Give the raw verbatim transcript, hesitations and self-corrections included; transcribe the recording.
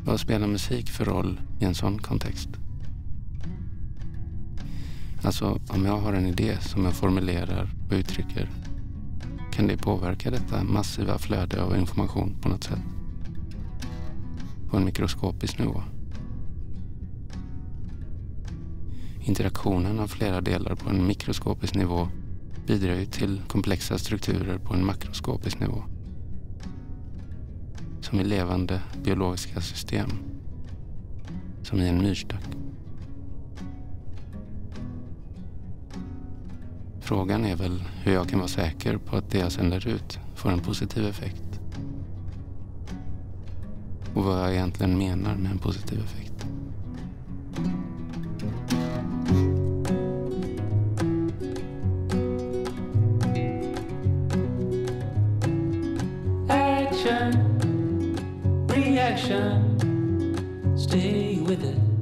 Vad spelar musik för roll i en sån kontext? Alltså, om jag har en idé som jag formulerar och uttrycker, kan det påverka detta massiva flöde av information på något sätt? På en mikroskopisk nivå. Interaktionen av flera delar på en mikroskopisk nivå bidrar ju till komplexa strukturer på en makroskopisk nivå. Som i levande biologiska system. Som i en myrstack. Frågan är väl hur jag kan vara säker på att det jag sänder ut får en positiv effekt. Och vad jag egentligen menar med en positiv effekt. Action, reaction, stay with it.